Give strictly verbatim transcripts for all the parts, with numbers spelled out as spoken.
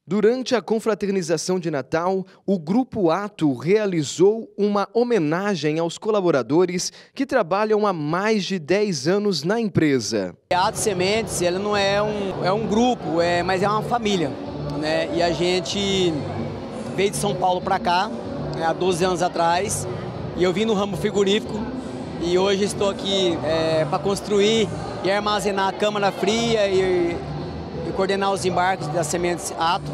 Durante a confraternização de Natal, o Grupo Ato realizou uma homenagem aos colaboradores que trabalham há mais de dez anos na empresa. A Ato Sementes, ela não é um, é um grupo, é, mas é uma família, né? E a gente veio de São Paulo para cá, né, há doze anos atrás, e eu vim no ramo frigorífico e hoje estou aqui é, para construir e armazenar a câmara fria e e coordenar os embarques das sementes Ato.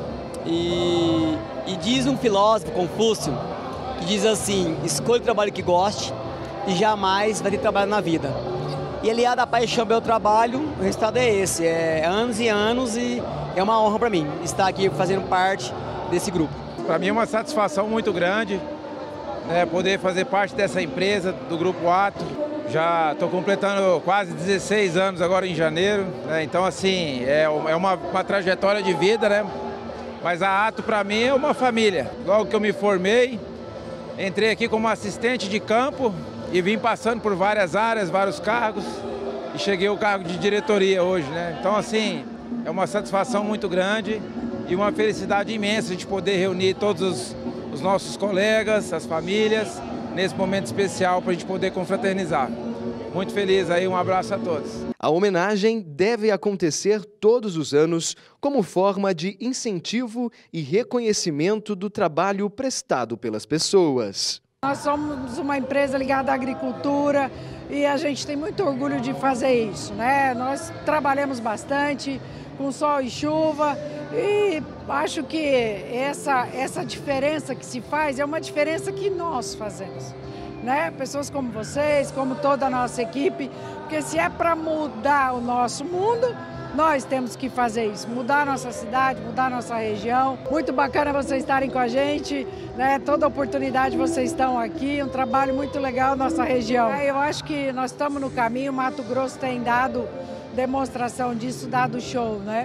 E, e diz um filósofo, Confúcio, que diz assim: escolha o trabalho que goste e jamais vai ter trabalho na vida. E aliado à paixão pelo trabalho, o resultado é esse, é anos e anos, e é uma honra para mim estar aqui fazendo parte desse grupo. Para mim é uma satisfação muito grande, né, poder fazer parte dessa empresa, do Grupo Ato. Já estou completando quase dezesseis anos agora em janeiro, né? Então assim, é uma, uma trajetória de vida, né? Mas a Ato para mim é uma família. Logo que eu me formei, entrei aqui como assistente de campo e vim passando por várias áreas, vários cargos e cheguei ao cargo de diretoria hoje, né? Então assim, é uma satisfação muito grande e uma felicidade imensa de poder reunir todos os, os nossos colegas, as famílias, nesse momento especial para a gente poder confraternizar. Muito feliz aí, um abraço a todos. A homenagem deve acontecer todos os anos como forma de incentivo e reconhecimento do trabalho prestado pelas pessoas. Nós somos uma empresa ligada à agricultura e a gente tem muito orgulho de fazer isso, né? Nós trabalhamos bastante com sol e chuva e acho que essa, essa diferença que se faz é uma diferença que nós fazemos, né? Pessoas como vocês, como toda a nossa equipe, porque se é para mudar o nosso mundo, nós temos que fazer isso, mudar a nossa cidade, mudar a nossa região. Muito bacana vocês estarem com a gente, né? Toda oportunidade vocês estão aqui, um trabalho muito legal na nossa região. Eu acho que nós estamos no caminho, Mato Grosso tem dado demonstração disso, dado show, né?